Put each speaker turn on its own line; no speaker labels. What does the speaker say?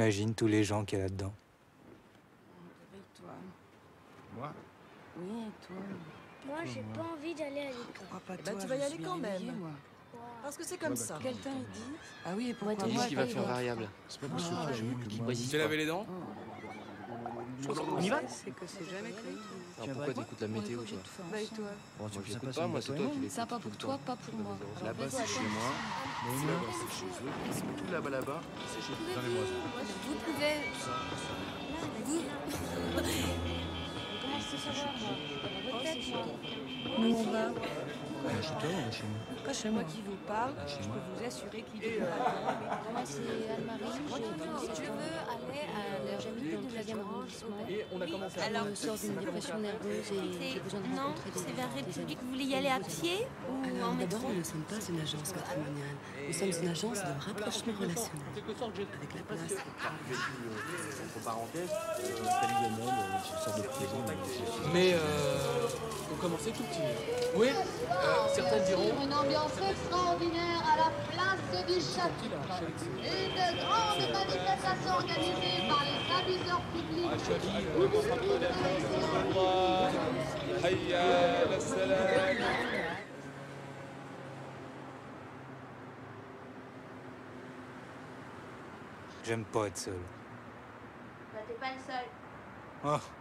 T'imagines tous les gens qu'il y a là-dedans.
Réveille-toi.
Moi?
Oui, et toi?
Moi, j'ai pas envie d'aller à l'école.
Ah, pas
Eh
toi,
ben, tu vas y
je
aller
suis
quand
réveillée,
même.
moi.
Parce que c'est comme ça.
Quel temps il dit? Ah oui, et pourquoi
Ouais,
moi
qui va faire
pas
variable.
C'est pas parce que toi, j'ai vu que moi...
Vas-y,
T'es lavé les dents?
On y va? C'est que c'est jamais que
Alors pourquoi t'écoutes la météo, toi?
Bah, et toi?
Bon,
Moi, je l'écoute pas, moi, c'est toi qui l'écoutes.
Sympa
tout
pour
le
toi,
temps.
pas pour moi.
Là-bas, c'est chez moi. Là-bas, c'est chez eux. Tout là-bas, c'est chez eux.
Donnez-moi ça.
Vous pouvez... Vous...
Comment je peux savoir, moi? Votre tête, moi.
Nous, on va.
Chez toi ou chez nous?
Pas chez moi qui vous parle, je peux vous assurer qu'il est
Moi, c'est Anne-Marie. Si tu veux aller à l'heure, j'habite dans le 13e arrondissement.
Et on a commencé à...
Je sors d'une dépression nerveuse et j'ai besoin de
Non,
rencontrer des
c'est vers
des
République.
amis.
Vous voulez y aller à pied ou en
Alors
métro?
d'abord, nous ne sommes pas une agence patrimoniale. Nous sommes une agence de rapprochement relationnel. Avec la place.
Entre parenthèses,
Salut Lionel, c'est une sorte de prison.
Mais on commençait tout petit. Oui, certains diront...
Une ambiance extraordinaire à la place du château. Une grande manifestation organisée par les abuseurs publics.
J'aime pas être seul.
Bah, t'es pas le seul.
Oh,